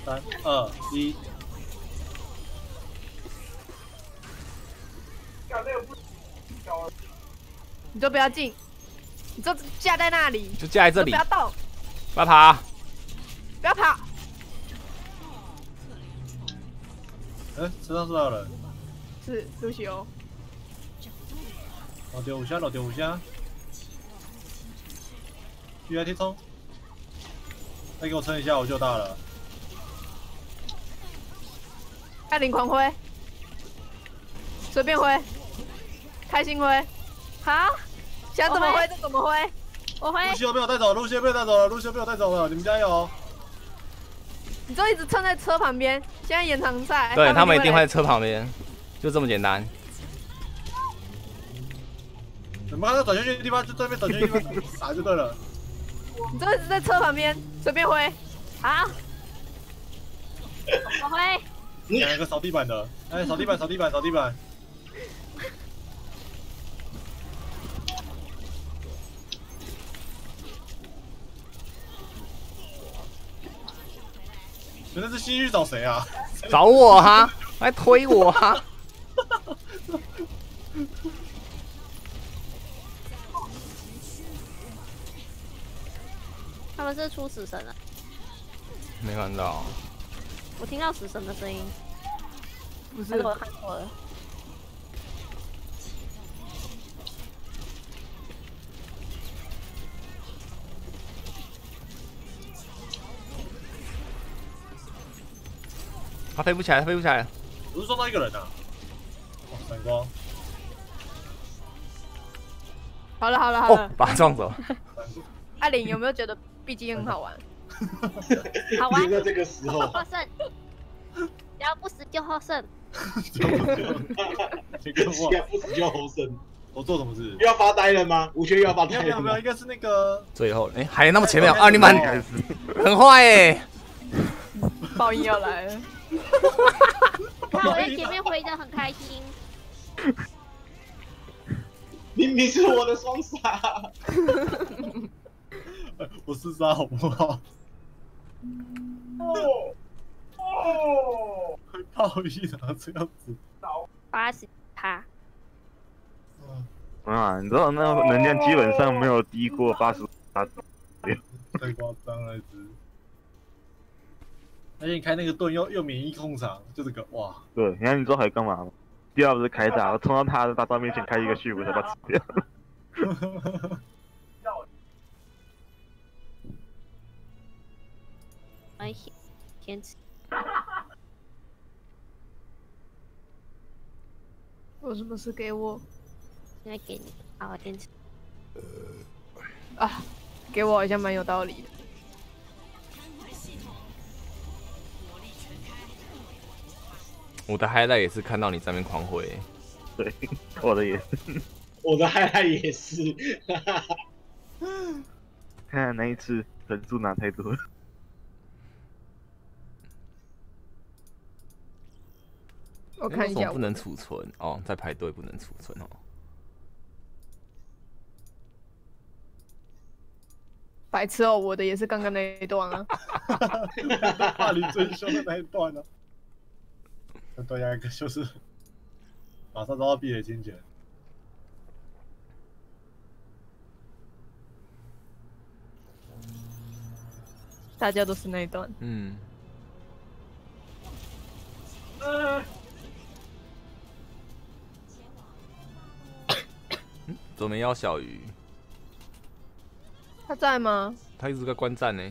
3、2、1。 你就不要进，你就架在那里， 就架在这里， 不要动， 不要爬， 不要跑。 哎，身上是有人。 是露西欧。 老丢5下，老丢5下。预约贴冲，再给我撑一下，我就大了。 艾琳狂挥，随便挥，开心挥。好，想怎么挥就怎么挥。我挥。 路西欧被我带走，路西欧被我带走了，路西欧被我带走了，你们加油！ 你就一直撑在车旁边。现在延长赛， 对他们一定会在车旁边，就这么简单。 你们看到转圈圈的地方，就对面转圈圈地方打就对了。 你就一直在车旁边随便挥。好，我挥。 两个扫地板的，哎，扫地板，扫地板，扫地板。那是新域找谁啊？ 找我哈，来推我哈。 他们是出死神了， 没看到。 我听到死神的声音， 不是还是我看错了？ 他飞不起来，他飞不起来。 我是撞到一个人啊！哇，闪光！ 好了好了好了， 把他撞走。 艾琳有没有觉得 BG 很好玩？ 好玩。 在这个时候获胜，只要不死就获胜。 这个现在不死就猴生。 我做什么事？ 又要发呆了吗？吴轩又要发呆了吗？ 没有，应该是那个最后，哎，还那么前面啊！你们很坏哎。 报应要来了。 看我在前面回的很开心。 明明是我的双杀。 我自杀好不好？会报应啊，这样子。 80趴。 啊，你知道那能量基本上没有低过80%。 太夸张了，而且你开那个盾又免疫控场，就这个哇！ 对，你看你知道还干嘛吗？第二不是开打，我冲到他的大招面前开一个血，我才把他吃掉。 危险，坚持。 有什么事给我？ 现在给你，好，坚持。 啊，给我好像蛮有道理的。 我的 highlight 也是看到你在那边狂挥。 对，我的也是。 我的highlight也是。 看来那一次人数拿太多了。 我看一下， 不能储存哦，在排队不能储存哦。 白痴哦，我的也是刚刚那一段啊。 霸凌最凶的那一段啊。对呀，就是马上都要壁垒清洁。 大家都是那一段。 嗯。左边要小鱼， 他在吗？ 他一直在观战呢。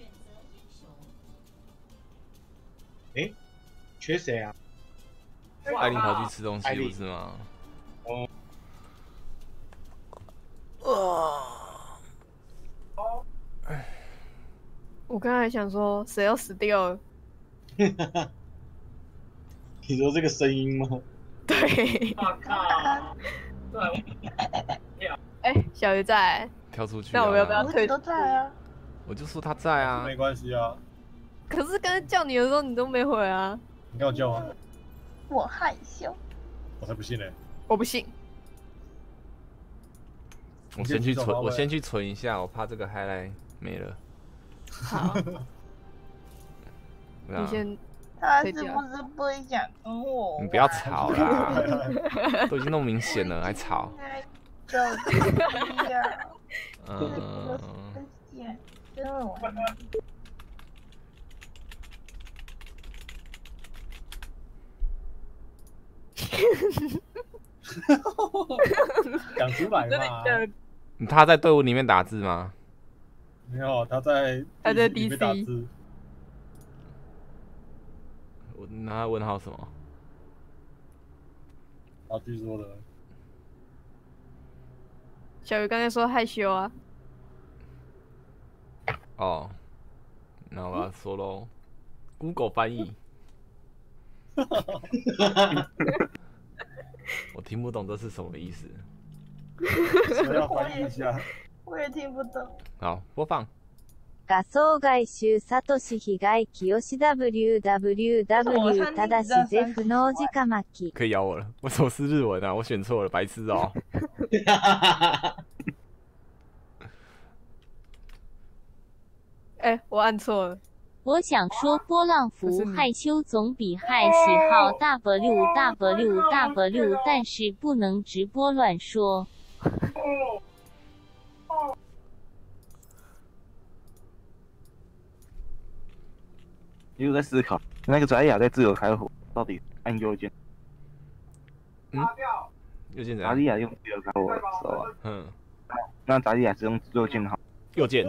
哎，缺谁啊？ 艾琳跑去吃东西不是吗？ 我刚才想说，谁要死掉了？ 你说这个声音吗？ 对。哎，小鱼在。 跳出去。 那我们要不要退？ 都在啊。 我就说他在啊。 没关系啊。 可是刚才叫你的时候，你都没回啊。 你跟我叫啊。 我害羞。 我才不信呢。 我不信。 我先去存一下，我怕这个highlight没了。 好。 你先， 他是不是不会想跟我玩？ 你不要吵啦，都已经那么明显了还吵。 手机呀， 嗯， 我想跟我玩。 讲出来嘛。 他在队伍里面打字吗？ 没有，他在里面打 DC 字。 那他问号什么？ 他据说的。 小鱼刚才说害羞啊。 哦，那我要说喽，Google 翻译。我听不懂这是什么意思。 谁要翻译一下？ 我也听不懂。 好，播放。 画像外周サトシ被害清 www ただしゼフの直巻き。 可以咬我了，为什么是日文啊？我选错了，白痴哦。 哎，我按错了。 我想说波浪符害羞总比害喜好 www， 但是不能直播乱说。 一直在思考，那个宅雅在自由开火，到底按右键？ 右键怎样？ 宅雅用自由开火的时候啊，那宅雅是用右键好。 右键。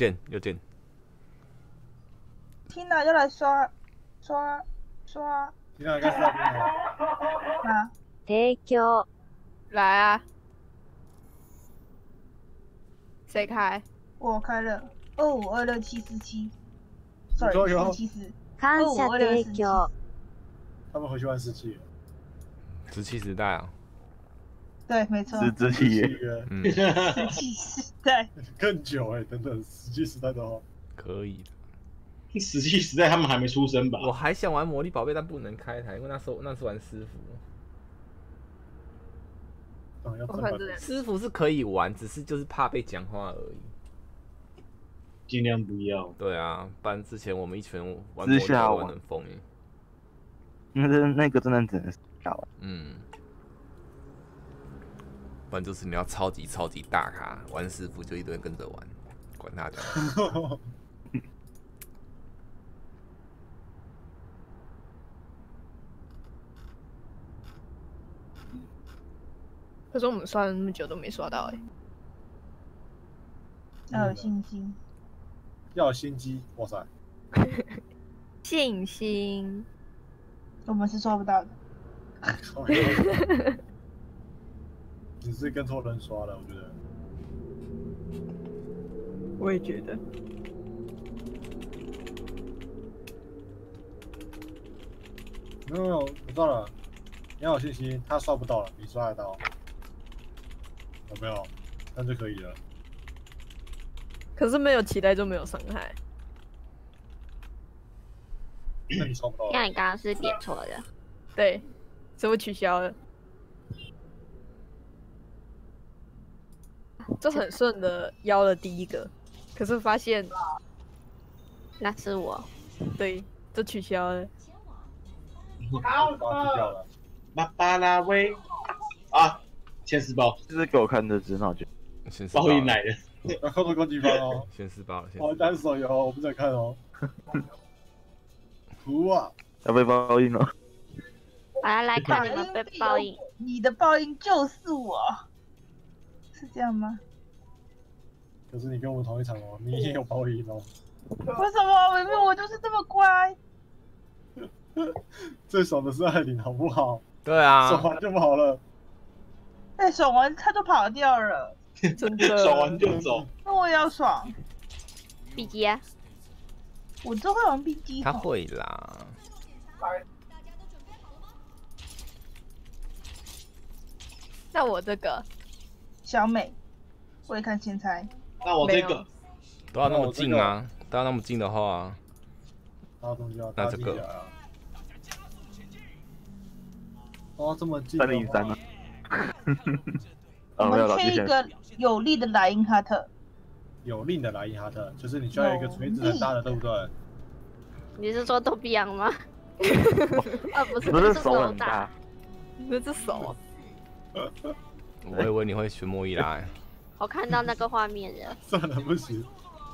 缇娜要来刷。 缇娜应该是那边的。 啊， 提供。 来啊！谁开？ 我开了2526747。sorry， 470。 感謝提供。 他们回去玩17了。 17时代啊。 对，没错。 17耶。 17时代。 更久哎，等等，17时代的话。 可以的。 17时代他们还没出生吧？ 我还想玩魔力宝贝，但不能开台，因为那时候玩师傅。师傅是可以玩，只是就是怕被讲话而已。 尽量不要。 对啊，不然之前我们一群玩魔力宝贝很疯耶。 那个真的只能打完。 不然就是你要超级大卡玩师傅，就一堆人跟着玩，管他的。 可是我们刷了那么久都没刷到哎。 要有信心。 要有心机，哇塞！ 信心。 我们是刷不到的。 你是跟错人刷了，我觉得。 我也觉得。 没有，我知道了。你要有信心，他刷不到了，你刷得到。有没有？那就可以了。 可是没有期待就没有伤害。 那你刷不到。 那你刚刚是点错的。 对，所以我取消了。就很顺的邀了第一个，可是发现那是我。 对，就取消了。 巴巴拉威啊！前10包， 这是给我看的，只那就报应来了。 要扣住攻击方哦。 先4包了， 好，单手游，我不想看哦。图啊！ 要被报应了。 我要来看你们被报应。 你的报应就是我，是这样吗？ 可是你跟我们同一场哦，你也有报应哦。 为什么？明明我就是这么乖。 最爽的是艾琳，好不好？ 对啊。 爽完就跑了。 哎，爽完他就跑掉了。 真的。 爽完就走。 那我也要爽。 B G 啊。 我都会玩 B G。 他会啦。 那我这个小美，我也看前猜。 那我这个都要那么近啊？都要那么近的话， 那这个哦，这么近 303啊。 我们缺一个有力的莱茵哈特。 有力的莱茵哈特，就是你需要有一个锤子很大的，对不对？ 你是说豆比昂吗？不是， 不是是手很大。 那只手， 我以为你会选莫伊拉。 我看到那个画面了。 算了，不行。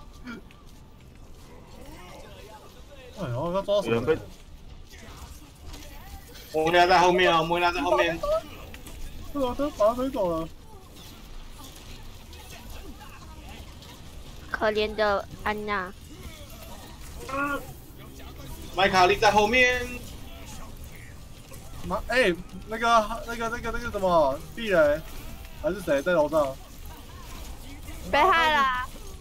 哎呦，要抓到什么？ 莫伊拉在后面啊，莫伊拉在后面。 是啊，他把他推走了。 可怜的安娜。 麦卡利在后面。 妈，哎，那个什么，壁垒还是谁在楼上？ 被害啦！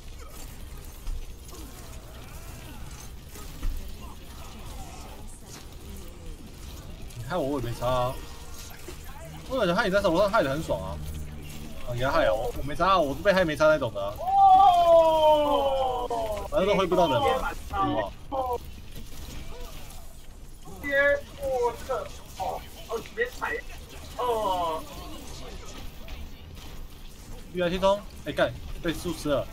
你害我也没差啊。我感觉害你在手上害得很爽啊。啊，你要害啊！我没差啊，我是被害没差那种的啊。反正都挥不到人嘛，是吧？ 别踩哦！ 玉来天冲，哎干，被树吃了。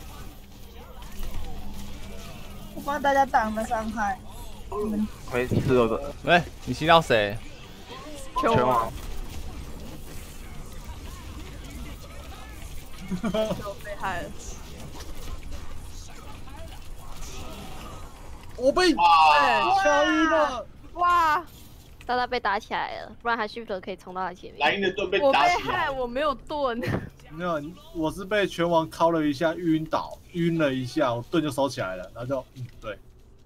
我帮大家挡了伤害。你们没吃了的。 喂，你吸到谁？ 拳王。 就被害了。 我被乔伊了！ 哇！ 大大被打起来了，不然他 shift 可以冲到他前面。 莱茵的盾被我被打起来。 害，我没有盾。 没有，我是被拳王敲了一下，晕倒，晕了一下，我盾就收起来了，然后就对。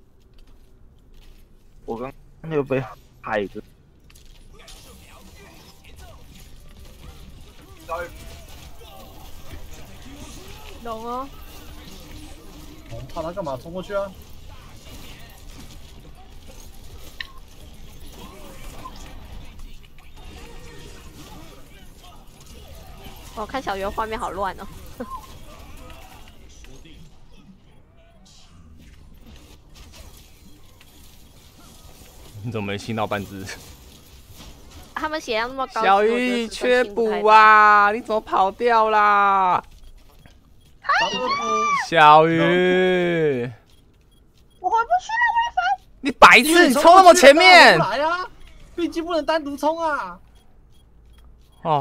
我刚又被害着。 懂哦。 我们怕他干嘛？冲过去啊！ 我看小圆画面好乱哦。 你怎么没吸到半只？ 他们血量那么高， 小鱼缺补啊！你怎么跑掉啦？小鱼， 我回不去了，我烦。 你白痴！你冲那么前面！ 来啊！毕竟不能单独冲啊！ 哦。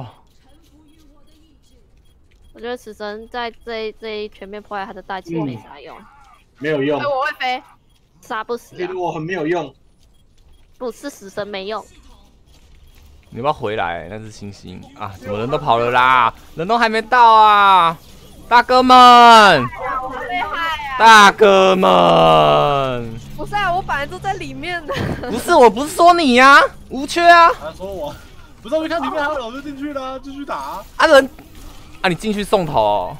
我觉得死神在这一全面破坏他的大技没啥用， 没有用。 我会飞， 杀不死啊！ 觉得我很没有用。 不是死神没用。 你要不要回来？那是星星啊！怎么人都跑了啦？人都还没到啊！大哥们！大哥们！ 不是啊，我本来都在里面的。 不是，我不是说你呀，无缺啊！ 他说我，不是我一看里面还有人，我就进去了，继续打。 啊人，啊你进去送头哦。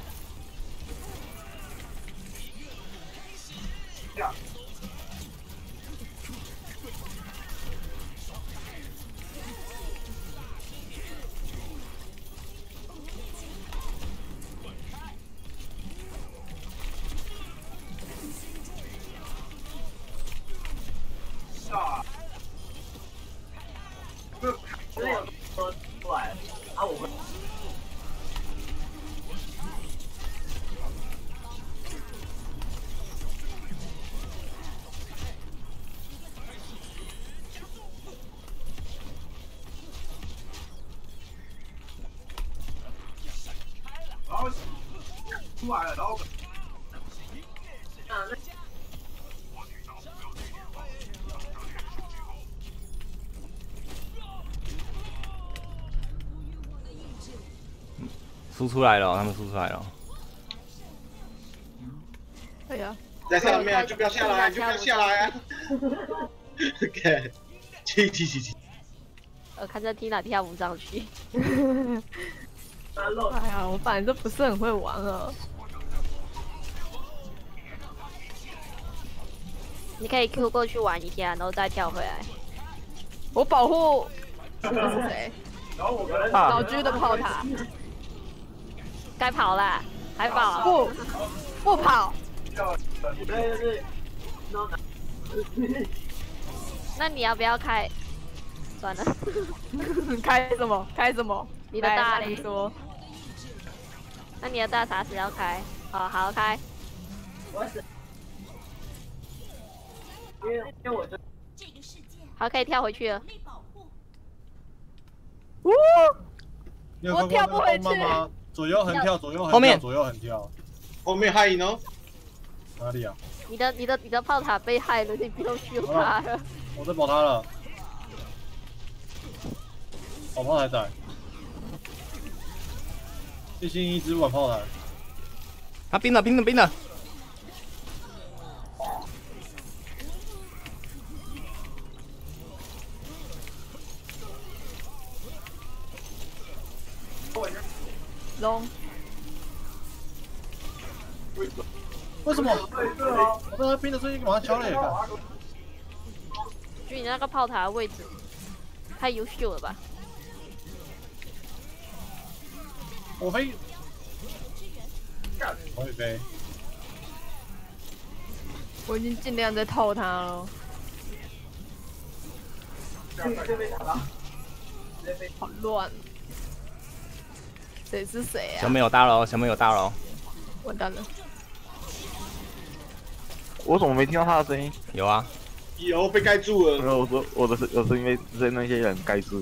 出来了，然后。 输出来了，他们输出来了。 对呀。 在上面就不要下来，就不要下来啊！看，去。 看着 Tina 跳不上去。 哎呀，我本来就不是很会玩啊。 你可以 Q 过去玩一下，然后再跳回来。 我保护这个是谁？老居的炮塔。 该跑啦，还跑？ 不跑。 那你要不要开？算了。 开什么？开什么？ 你的大你说。 那你的大啥时要开？哦，好开。 好，可以跳回去了。 你有看过那个动漫吗？左右横跳，左右横跳， 后面左右横跳。 后面还有呢， 哪里啊？ 你的炮塔被害了，你不用修它了。 我在保他了。跑炮台仔，一心一只玩炮台。 他冰了，冰了，冰了。 龙， 为什么？我被他冰的瞬间马上敲了也看。 就你那个炮塔的位置太优秀了吧？ 我飞，我也飞。 我已经尽量在套他了。好乱，谁是谁啊？ 小美有大楼，小美有大楼。 完蛋了！ 我怎么没听到他的声音？ 有啊， 有被盖住了。 没有，我说我是因为之前那些人盖住。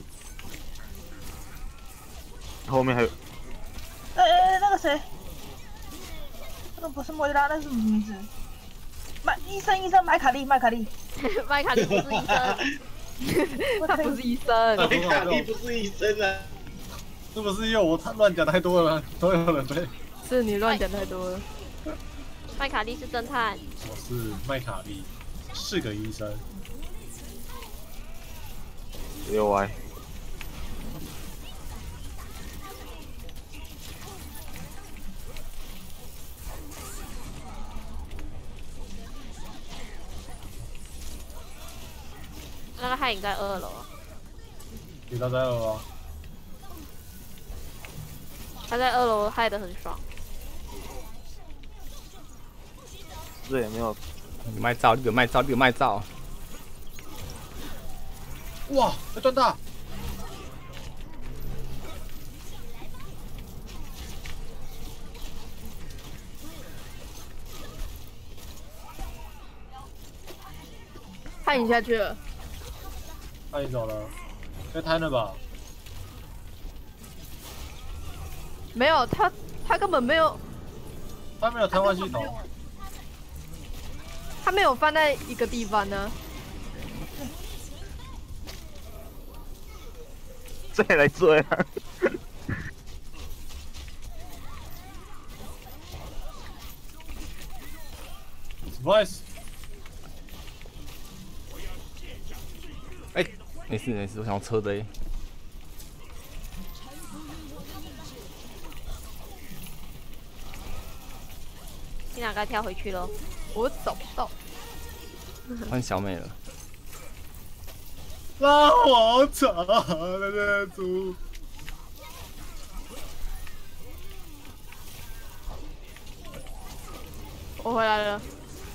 后面还有， 那个谁，那个不是莫莉拉，那是什么名字？医生麦卡利。 麦卡利不是医生。 他不是医生， 麦卡利不是医生啊！ 是不是因为我乱讲太多了，都有人被？ 是你乱讲太多了。 麦卡利是侦探。 我是麦卡利，是个医生。 有歪。 那个害应该2楼。 给他在2楼啊。 他在2楼害得很爽。 这也没有。 你卖照，你给卖照，你给卖照。 哇，要赚大！ 他赢下去了。 他已经走了，被摊了吧？ 没有，他根本没有， 他没有瘫痪系统。 他没有放在一个地方呢。 再来追啊！ 什么意思？ 哎，没事没事，我想要车的。 你哪该跳回去了？ 我找不到。 换小美了。 拉我长了这猪。 我回来了。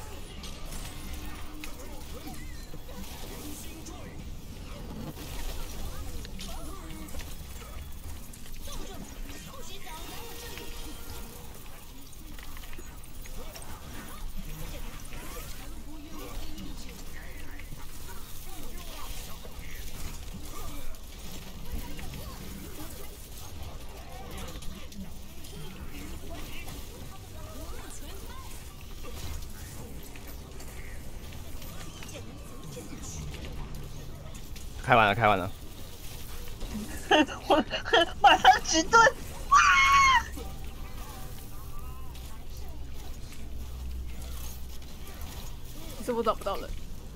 开完了，开完了。 我马上直蹲。 是我找不到人。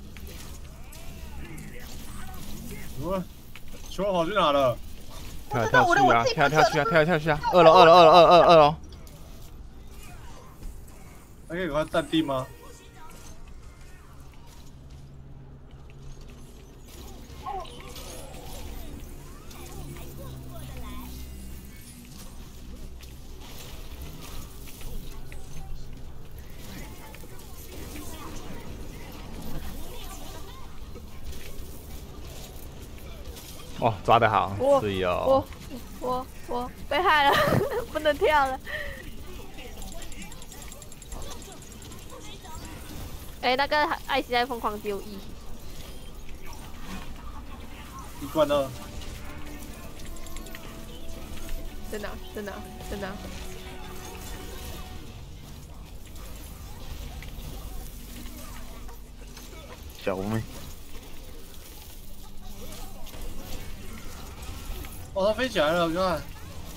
球跑去哪了？ 跳去啊！跳去啊！2楼，2楼。 还可以赶快站定吗？ 哦，抓得好，是哦。 我被害了，不能跳了。 哎，那个艾希在疯狂丢E， 一关呢？ 在哪？在哪？在哪？ 小妹， 哦，它飞起来了，你看。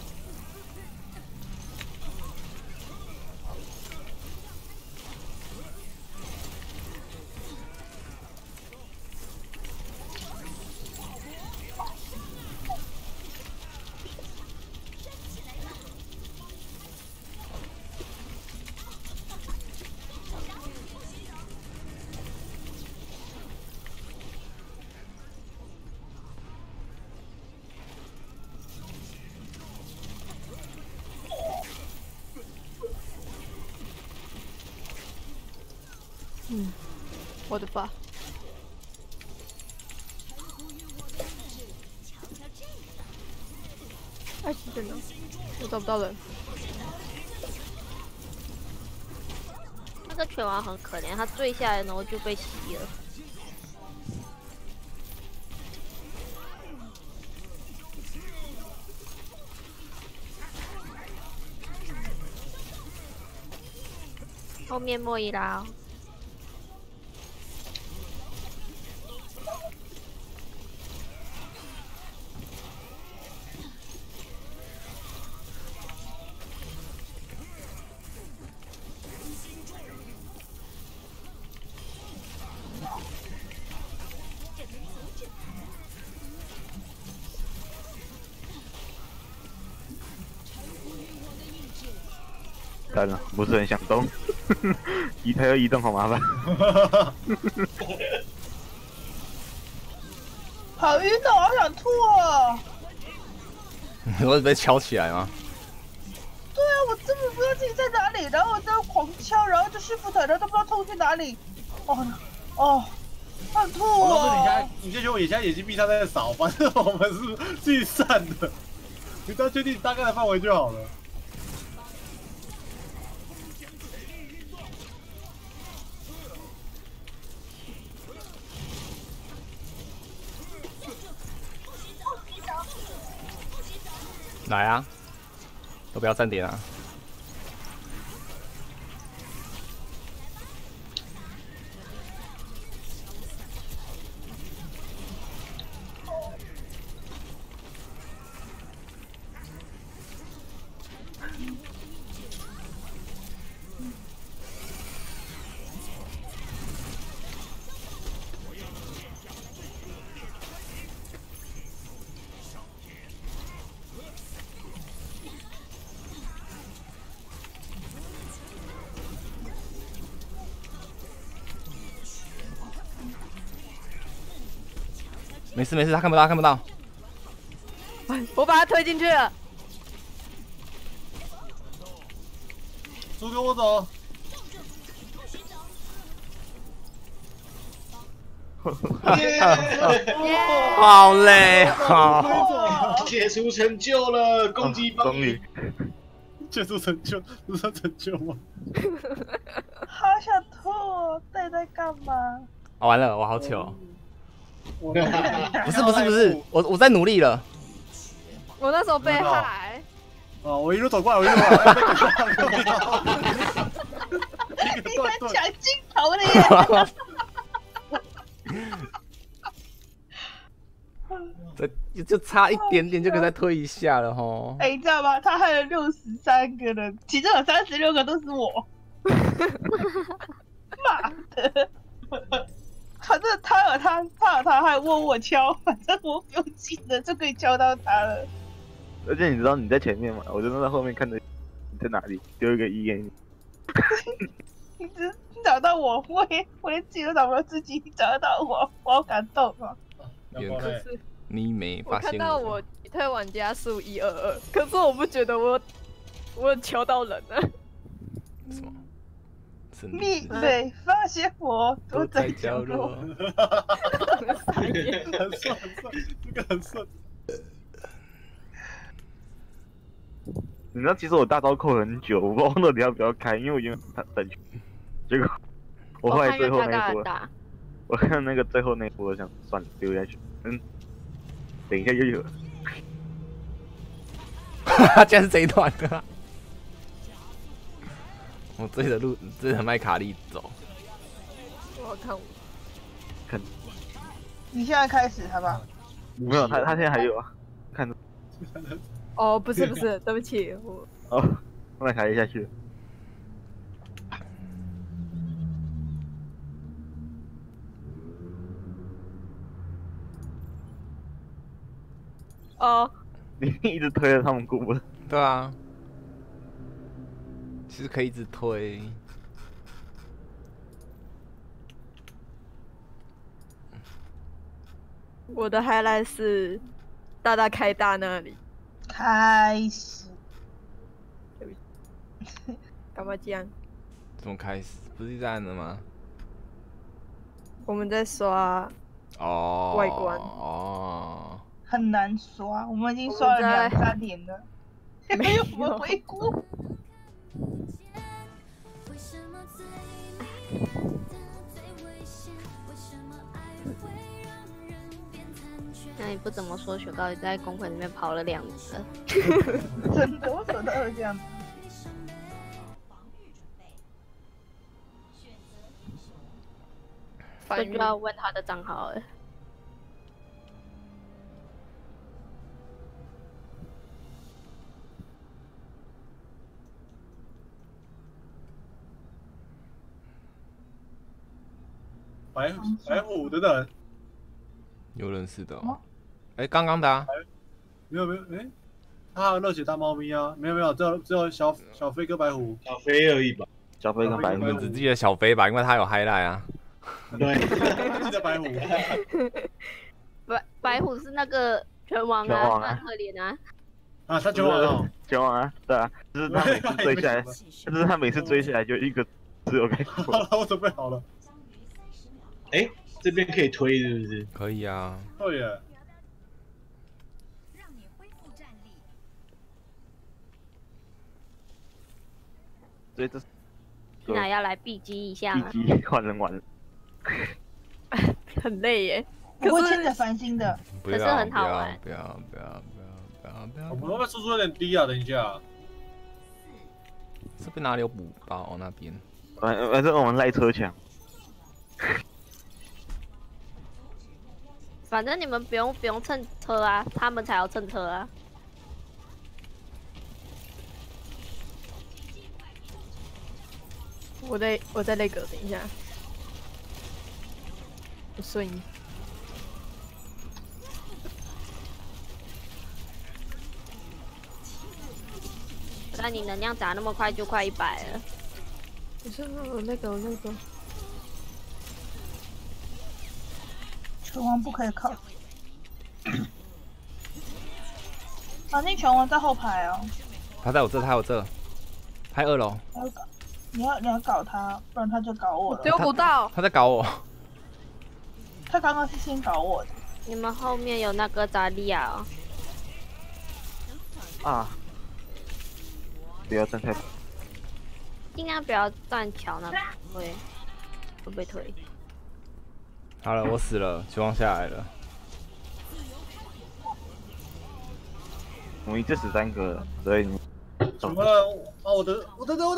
我的爸！艾希在哪？我找不到人。 那个拳王很可怜，他坠下来然后就被吸了。后面莫伊拉、哦。 算了，不是很想动，它要移动好麻烦。 好晕哦，好想吐哦！ 你会被敲起来吗？ 对啊，我根本不知道自己在哪里，然后我在狂敲，然后就shift，然后都不知道痛去哪里。哦，好吐我告诉你， 哦！ 你就觉得我现在眼睛闭上在扫，反正我们是聚散的，你只要确定大概的范围就好了。 来啊，都不要站点啊！没事没事，他看不到，他看不到。 我把他推进去了。 猪跟我走。 好累，好。 解除成就了，攻击帮终于， 解除成就，不算成就吗？ 好想吐哦，到底在干嘛？ 哦，完了，我好糗。 我不是不是不是，我在努力了。 我那时候被害。 哦，我一路走过来，我一路走过来。 你在抢镜头的耶！ 就差一点点就可以再推一下了吼。 哎，你知道吗？他害了63个人，其中有36个都是我。妈的！反正他有他，还问我敲，反正我不用记得就可以敲到他了。 而且你知道你在前面嘛，我就在后面看着你在哪里，丢一个1给你。 你找到我，我连自己都找不到自己，你找得到我，我好感动啊！ 可是你没发现我看到我推玩家数122，可是我不觉得我有敲到人啊。 什么？ 你没发现我躲在角落？ 很顺，这个很顺。 你知道，其实我大招扣很久，我忘了你要不要开，因为我已经等，结果我后来最后看越那一波， 大， 我看那个最后那一波，我想算了，丢下去。等一下又有了。 竟然是这一段的、啊。我追着麦卡利走。 我看你现在开始好不好？ 没有，他现在还有啊，看着。 哦，不是，对不起， 哦，麦卡利下去了。 哦， 你一直推着他们过不？ 对啊，其实可以一直推。 我的 highlight 是大开大那里， 开始。 干嘛这样？ 怎么开始？不是一直按了吗？ 我们在刷哦， 外观哦， 很难刷，我们已经刷了2、3年了，没有什么回顾。 那你不怎么说，雪糕也在公会里面跑了2次。 真的，我怎么都会这样子？ 这就要问他的账号了。 白虎等等， 有认识的哦。哎，刚刚的啊。 没有，哎，他还有热血大猫咪啊，没有，只有小飞跟白虎， 小飞而已吧。 小飞跟白虎， 你们只记得小飞吧？因为他有 highlight 啊。 对，记得白虎。 白虎是那个拳王啊，他可怜啊。 啊，他拳王哦， 拳王啊，对啊，就是他每次追下来，就是他每次追下来就一个只有该死。 好了，我准备好了。 哎，这边可以推是不是？ 可以啊。 对耶。 所以这你俩要来 B 机一下吗？ B 机换人玩了， 很累耶。 我会牵着繁星的， 可是很好玩。 不要！ 我们会不会输出有点低啊？等一下。 这边哪里有补刀？那边。 反正我们赖车抢。 反正你们不用蹭车啊，他们才要蹭车啊。 我在那个，等一下，我顺你。 但你能量砸那么快，就快100了。 不是，我那个。 拳王不可以靠。反正拳王在后排哦。 他在我这，拍2楼。 你要搞他，不然他就搞我了。 丢不到。 他在搞我。 他刚刚是先搞我的。 你们后面有那个扎利亚哦。 啊！不要站太。 尽量不要站桥那边，会被推。 好了，我死了，希望下来了。 我们一次死3个了，所以你。 怎么了？啊，我的！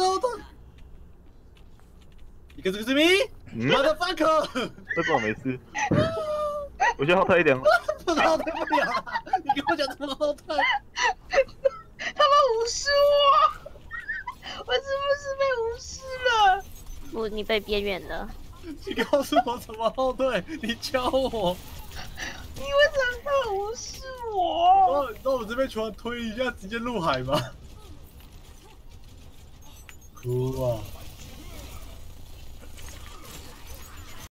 一个这个是你，motherfucker！ 这个我没事，我先后退一点。 不后退不了，你跟我讲怎么后退？ 他们无视我，我是不是被无视了？ 不，你被边缘了。 你告诉我怎么后退，你教我。 你为什么会无视我？ 那我这边全推一下，直接入海吗？哭啊！